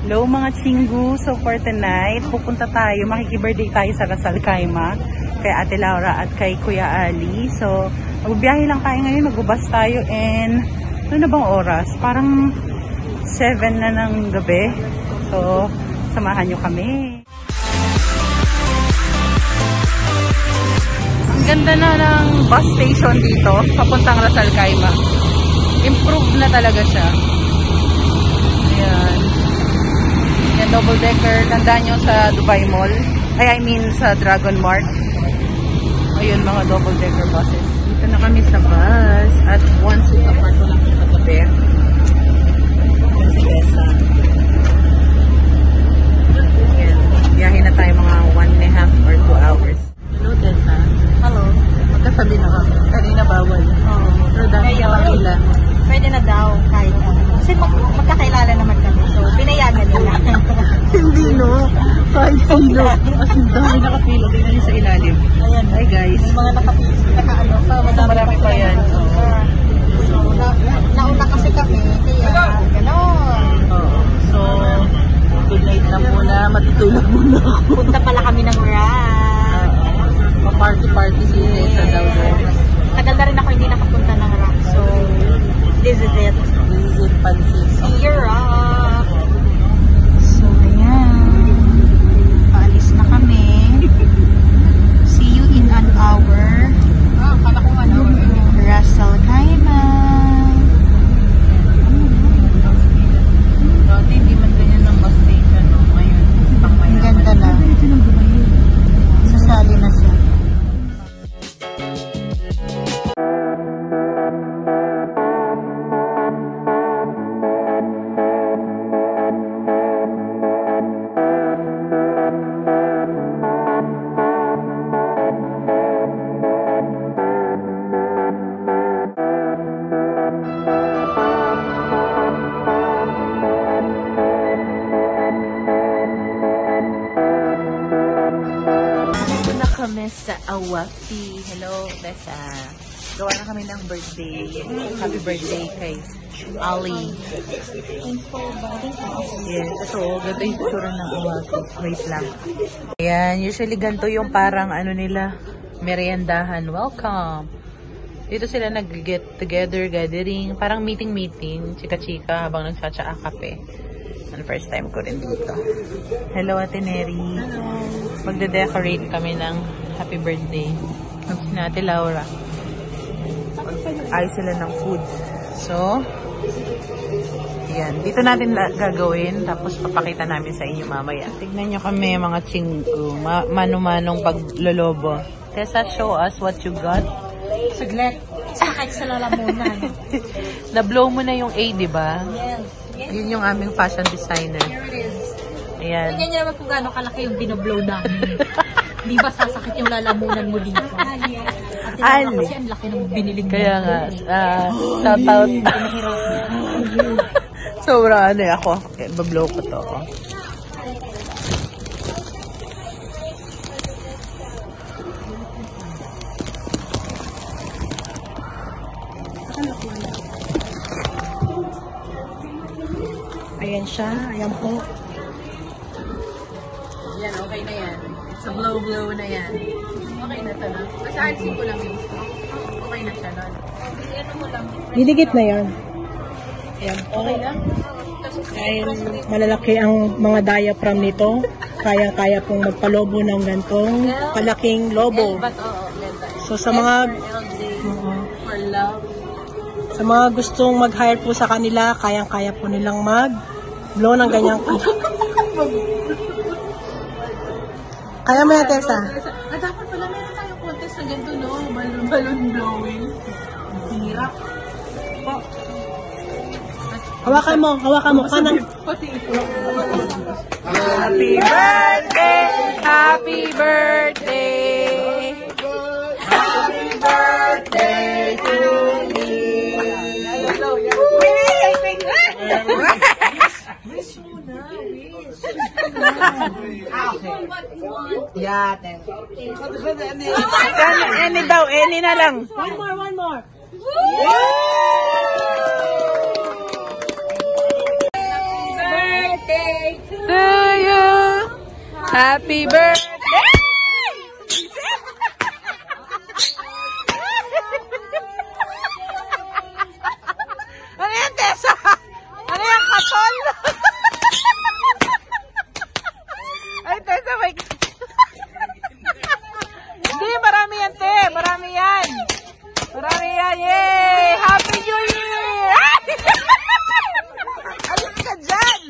Hello mga chinggu. So for tonight, pupunta tayo, makikibirthday tayo sa Ras Al Khaimah kay Ate Laura at kay Kuya Ali. So magbibiyahe lang tayo ngayon, magbubus tayo and ano na bang oras? Parang 7 na ng gabi. So samahan nyo kami. Ang ganda na ng bus station dito, papuntang Ras Al Khaimah. Improved na talaga siya. Ayan. Yan, double decker. Tandaan nyo sa Dubai Mall. I mean sa Dragon Mart. Ayun, mga double decker buses. Dito na kami sa bus. At once itaparto lang yung katabi. Sa Esa. Ayan. Biyahin na tayo mga 1.5 or 2 hours. Hello, Tessa. Hello. Magkasabi na kami. Kanina bawal. Oo. Pero dahil sa kanila. Pwede na daw kahit ano. Kasi magkakailala naman kami. So, pinayagan nila. Hindi, no? Kahit sino. As in, dahil nakapila. Tingnan nyo sa ilalim. Ayan. Hi, guys. May mga naka-ano pa. Marami pa yan. So, nauna kasi kami. Kaya, gano'n. So, good night na muna. Matutulog muna ako. Punta pala kami ng Rock. Pa-party-party si Tessa daw. Tagal na rin ako hindi nakapunta ng Rock. So, this is it. Visit Pansit. See you, Rock. So, ayan. Paalis na kami. See you in an hour. Kala ko nga na. Ras Al Khaimah. Dati hindi man ganyan ng bus station. No? Ngayon, Ang ganda na. Sasali na siya. Kami sa Awafi. Hello, Tessa. Gawa na kami ng birthday. Happy birthday kay Ali. Yes, so ganito yung tsura ng Awafi. Wait lang. Ayan, usually ganito yung parang ano nila, meriendahan. Welcome. Dito sila nag-get together, gathering, parang meeting, chika-chika habang nagtsatsa kape. And first time ko rin dito. Hello, Ate Neri. Hello. Magde-decorate kami ng happy birthday. Tapos na Ate Laura. Ay sila ng food. So, yan. Dito natin gagawin. Tapos papakita namin sa inyo mamaya. Tignan nyo kami mga chingko. Mano-manong paglolobo. Tessa, show us what you got. Saglit. Sakit sa lalamunan. Na-blow mo na yung A, diba? Yes. Yun yung aming fashion designer. Here it is. Ayan. Tingnan niyo naman kung gaano kalaki yung binoblow namin. Di ba sasakit yung lalamunan mo dito? At Ali. kasi ang laki ng biniling mo. Kaya nga, shout out. Sobrang ano ako. Okay, bablow ko to. Ayan siya. Ayan po. Yan, okay na yan. Sa blow na yan. Okay na to, no? Kasi alisin ko lang yung stock. Okay na siya, no? Ano mo lang. Didikit na yan. Ayan po. Okay na? Dahil malalaki ang mga diaphragm nito, kaya pong magpalobo ng gantong kalaking lobo. But, oo, ganda. So sa mga For love. sa mga gustong mag-hire po sa kanila, kayang-kaya po nilang mag-blow ng ganyang Kaya mo yan, Tessa? Dapat pala meron tayong contest na ganito, no? Balloon blowing. Hirap. Hawakan mo. Kanang. Happy birthday! Happy birthday! Happy birthday to me! Wish mo na, wish. Yeah, thank you. Any na lang. One more. Birthday Happy birthday! Ano yan, Tessa? Ano yan, katol? Ay, Tessa, may... Hindi, marami yan, te. Marami yan. Marami yan. Yay! Happy New Year! Alis ka dyan!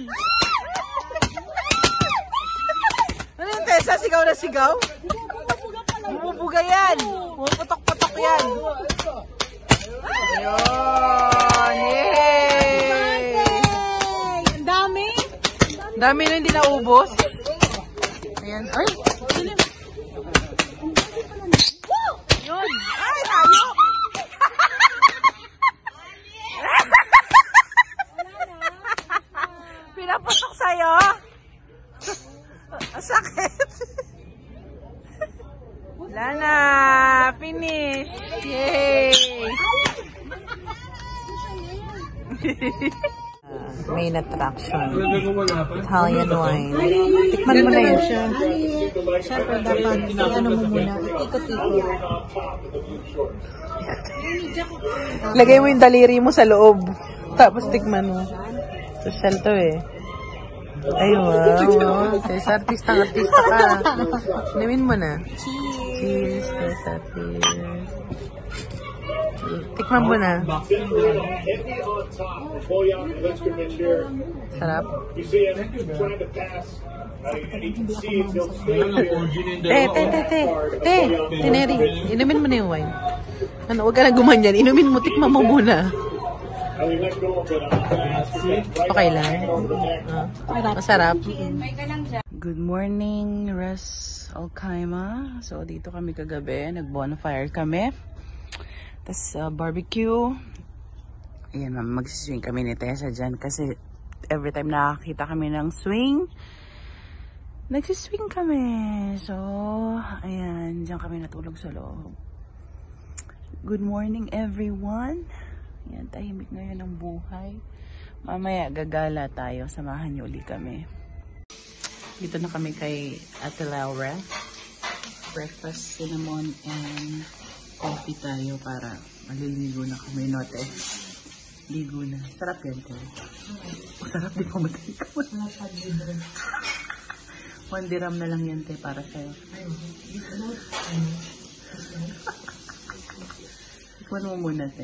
Ano yan, Tessa? Sigaw na sigaw? Bumubuga yan. Pumuputok-putok yan. Ayun! Yay! Ang dami. Dami na hindi naubos. Ayan. Ay! Yun! Ay, tayo! Pinapasok sa'yo? Ang sakit! Wala na! Finish! Yay! Main attraction. Italian wine. Tikman mo na yun siya. Siyempre dapat, ano mo muna, ikot-ikot. Lagay mo yung daliri mo sa loob. Tapos tikman mo. Social to eh. Ay, wow. Tessa, artista ka. Namin mo na. Cheers, Tessa. Cheers. Tikman mo na. Sarap. Te, Tineri, inumin mo na yung wine. Ano, huwag ka na gumanyan. Inumin mo, tikman mo muna. Okay lang. Masarap. Good morning, Ras Alkaima. So, dito kami kagabi. Nag-bonfire kami. Tapos, barbecue. Ayan, magsiswing kami ni Tessa dyan. Kasi, every time nakakita kami ng swing, nagsiswing kami. So, ayan, dyan kami natulog sa loob. Good morning, everyone. Ayan, tahimik ngayon ang buhay. Mamaya, gagala tayo. Samahan niyo ulit kami. Dito na kami kay Ate Laura. Breakfast, cinnamon, and coffee tayo para maliligo na kami, note. Ligo na. Sarap yan, te. Sarap, di pa matay ka. 1 dirham na lang yan, te, para sa'yo. Ikwan mo muna, te.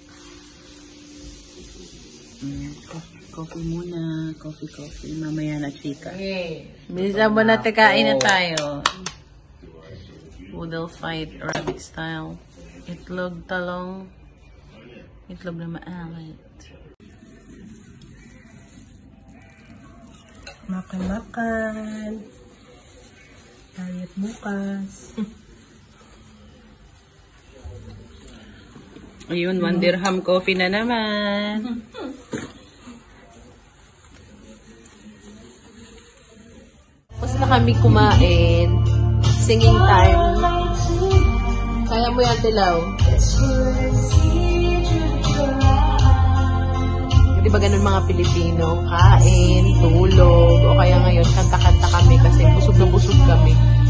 Coffee muna. Coffee. Mamaya na, chika. Bisa mo na, te, kain na tayo. Poodle fight, Arabic style. Itlog, talong. Itlog na maalit. Makan. Diet bukas. Ayun, 1 dirham coffee na naman. Tapos na kami kumain. Singing time. Kaya mo yan, Tilaw? Di ba ganun mga Pilipino? Kain, tulog, o kaya ngayon kanta-kanta kami kasi busog na busog kami.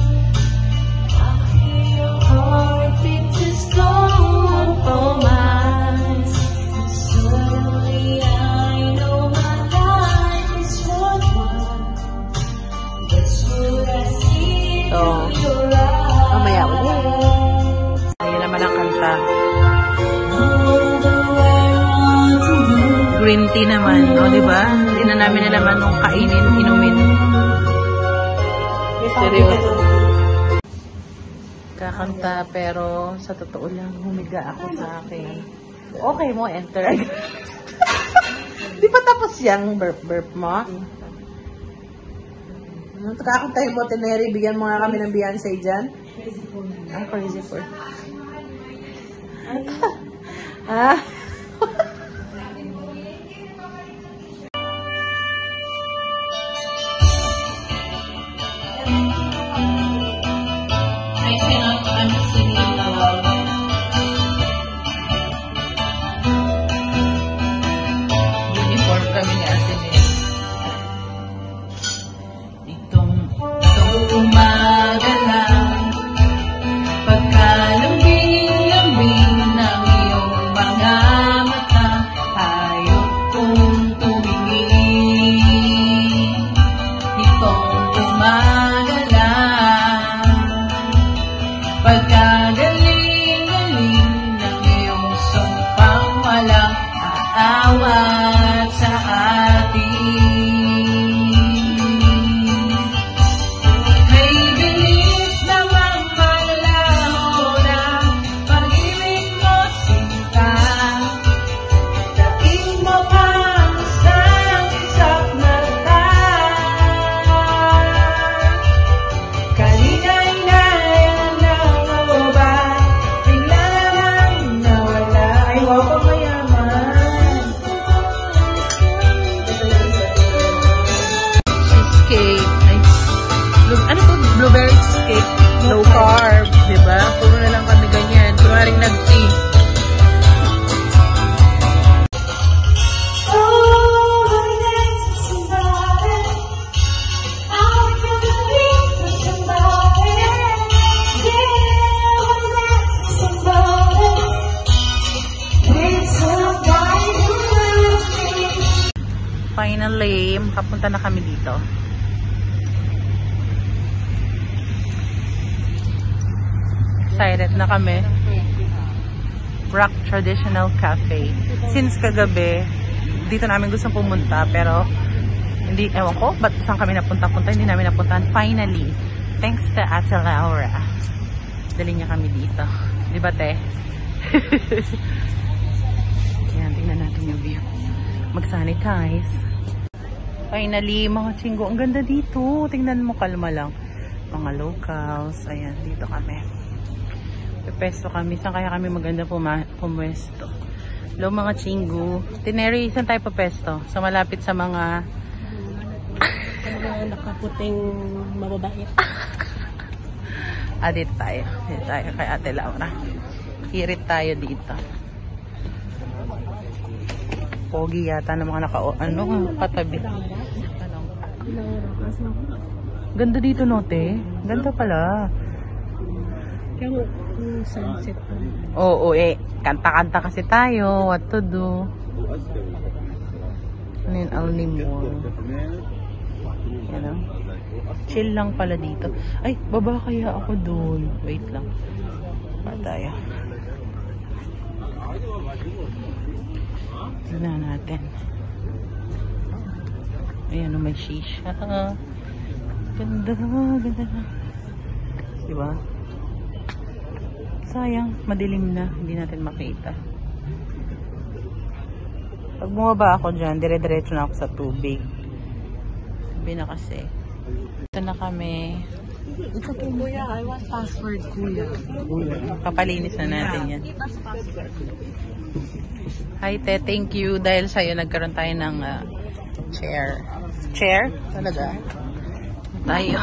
So, mamaya ulit. Ayun naman ang kanta. Green tea naman, o diba? Hindi na namin nalaman nung kainin, inumin. Seryoso. Kakanta, pero sa totoo lang, humiga ako sa akin. Okay mo, enter agad. Di pa tapos yung burp mo? Kakantahin mo, Tineri, bigyan mo nga kami ng Beyonce dyan. Crazy for. Uniform kami ni Ate Nel. Itong Punta na kami dito. Excited na kami. Rock Traditional Cafe. Since kagabi, dito namin gustong pumunta, pero hindi, ewan ko, ba't saan kami napunta-punta? Hindi namin napuntahan. Finally, thanks to Ate Laura, dali niya kami dito. Di ba, te? Ayan, tingnan natin yung view. Mag-sanitize. Finally, mga chinggo, ang ganda dito. Tingnan mo, kalma lang. Mga locals. Ayan, dito kami. Pepesto kami. Saan kaya kami maganda pumwesto? Hello, mga chinggo. Tineri, saan tayo papesto? So, malapit sa mga nakaputing mababait. Dito tayo. Dito tayo kay Ate Laura. Hirit tayo dito. Pogi yata ng mga katabi. Ganda dito, no, te? Ganda pala. Yung sunset. Oo, kanta-kanta kasi tayo. What to do? Ano yun? Alnimol. Yan o. Chill lang pala dito. Ay, baba kaya ako dun. Wait lang. Pa tayo. Tignan natin. Ayan o, may shisha. Ganda, ganda na. Diba? Sayang, madilim na. Hindi natin makita. Pag bumaba ako dyan, dire-diretso na ako sa tubig. Sabi na kasi. Ito na kami. It's okay, kuya. I want password, kuya. Papalinis na natin yan. Hi, te. Thank you. Dahil sa'yo, nagkaroon tayo ng chair. Chair? Talaga? Tayo.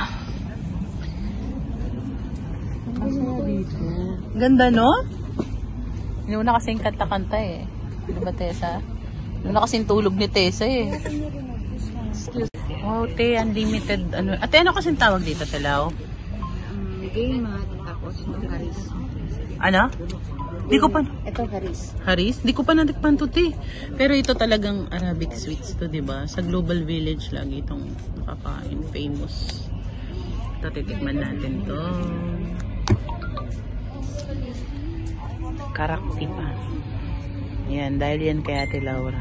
Ganda, no? Inuna kasing kanta-kanta eh. Diba, Tessa? Inuna kasing tulog ni Tessa eh. Wow, te, unlimited. Ate, ano kasing tawag dito, Telaw? Game mat, tapos haris. Ano? Di ko pa... Ito haris. Haris? Di ko pa natikpan to, te. Pero ito talagang Arabic sweets to, diba? Sa Global Village lagi itong nakakain. Famous. Ito, titikman natin to. Karakti pa. Yan, dahil yan kay Ate Laura.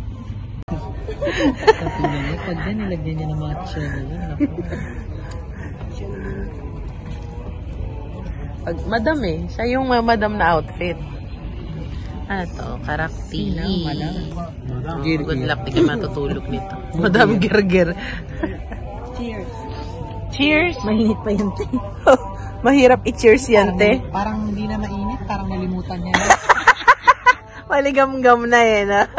Pag yan, nilagyan niya ng matcha na yun. Pag madam eh. Siya yung madam na outfit. Ano to? Karakti. Good luck. Di ka matutulog nito. Madam Gerger. Cheers. Cheers! Mainit pa yun, te. Mahirap i-cheers yan, te. Parang hindi na mainit. Parang nalimutan niya. Maligam-gam na eh, na.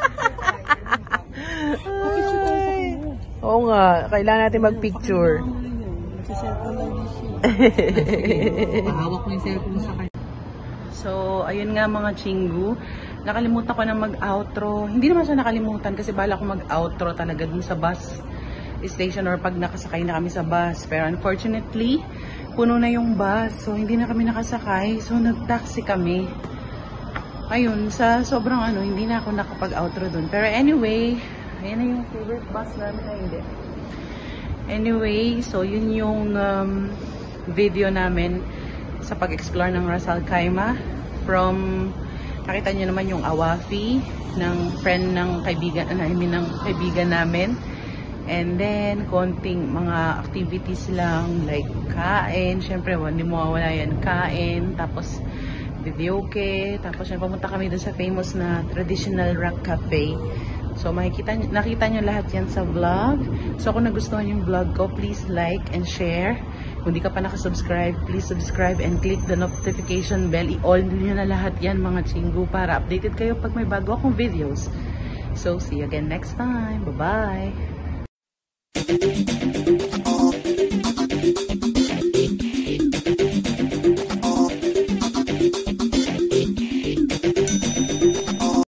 Oo nga. Kailangan natin mag-picture. Mahawak mo yung cellphone sa kanya. So, ayun nga mga chinggu. Nakalimutan ko na mag-outro. Hindi naman siya nakalimutan kasi bala ko mag-outro talaga dun sa bus station or pag nakasakay na kami sa bus. Pero unfortunately, puno na yung bus. So, hindi na kami nakasakay. So, nag-taxi kami. Ayun, sa sobrang hindi na ako nakapag-outro dun. Pero anyway, ayan na yung favorite bus namin. Hindi. Anyway, so yun yung video namin sa pag-explore ng Ras Al Khaimah. From, nakita nyo naman yung awafi ng friend ng kaibigan, ng kaibigan namin. And then, konting mga activities lang, like kain. Siyempre, hindi mo mawawala yan, kain. Tapos, videoke. Tapos, pumunta kami dun sa famous na traditional rock cafe. So, nakita nyo lahat yan sa vlog. So, kung nagustuhan yung vlog ko, please like and share. Kung di ka pa nakasubscribe, please subscribe and click the notification bell. I-all nyo na lahat yan, mga chinggu, para updated kayo pag may bago akong videos. So, see you again next time. Bye-bye!